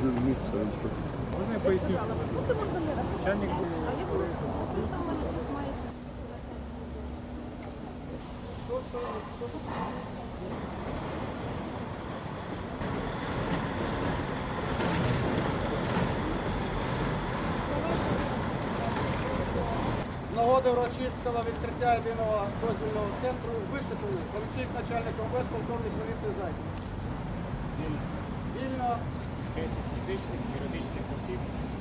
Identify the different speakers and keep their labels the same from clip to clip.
Speaker 1: дільниця.
Speaker 2: Можна пояснити?
Speaker 3: Це можна не
Speaker 2: Начальник
Speaker 3: А я буду там в мене має
Speaker 4: З нагоди урочистого відкриття єдиного дозвільного центру Вишитову помічник начальника МВС полковник поліції Зайцев. Вільно.
Speaker 2: Фізичних, юридичних осіб.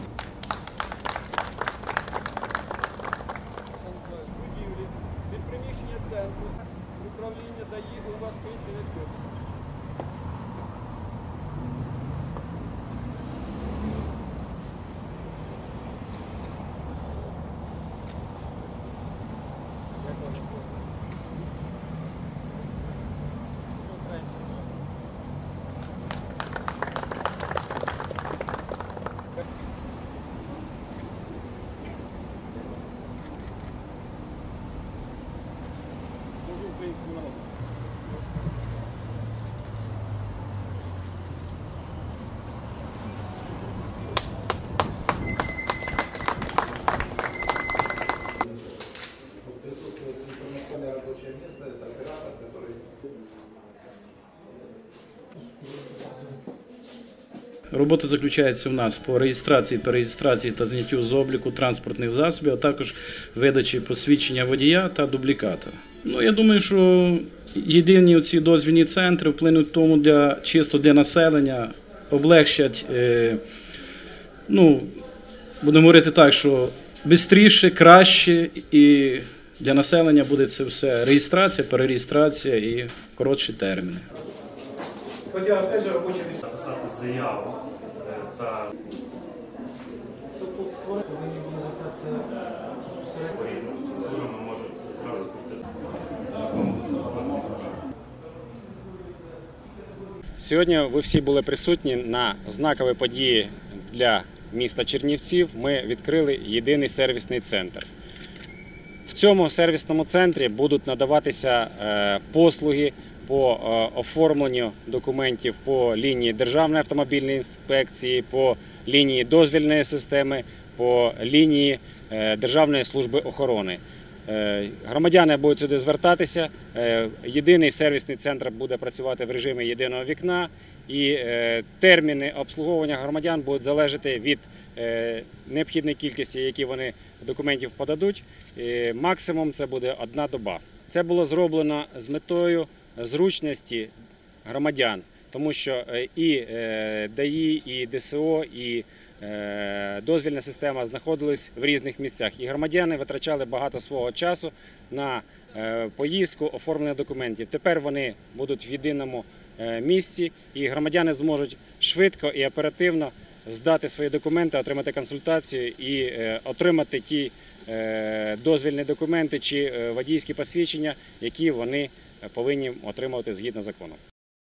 Speaker 5: Будівлі від приміщення центру управління ДАІ у вас не служу українському народу.
Speaker 4: Присутствует информационное рабочее место, это оператор, который...
Speaker 6: Робота заключається в нас по реєстрації, перереєстрації та зняттю з обліку транспортних засобів, а також видачі посвідчення водія та дубліката. Я думаю, що єдині ці дозвільні центри вплинуть тому чисто для населення, облегшать, будемо говорити так, що швидше, краще, і для населення буде це все реєстрація, перереєстрація і коротші терміни.
Speaker 2: Хоча, опять же, робоче місце.
Speaker 7: Написати заяву та по різним структурам можуть зразу прийти.
Speaker 8: Сьогодні ви всі були присутні на знаковій події для міста Чернівців. Ми відкрили єдиний сервісний центр. В цьому сервісному центрі будуть надаватися послуги по оформленню документів по лінії Державної автомобільної інспекції, по лінії дозвільної системи, по лінії Державної служби охорони. Громадяни будуть сюди звертатися, єдиний сервісний центр буде працювати в режимі єдиного вікна, і терміни обслуговування громадян будуть залежати від необхідної кількості, які вони документів подадуть. Максимум це буде 1 доба. Це було зроблено з метою зручності громадян, тому що і ДАІ, і ДСО, і дозвільна система знаходились в різних місцях. І громадяни витрачали багато свого часу на поїздку, оформлення документів. Тепер вони будуть в єдиному місці, і громадяни зможуть швидко і оперативно здати свої документи, отримати консультацію і отримати ті дозвільні документи чи водійські посвідчення, які вони повинні отримувати згідно закону.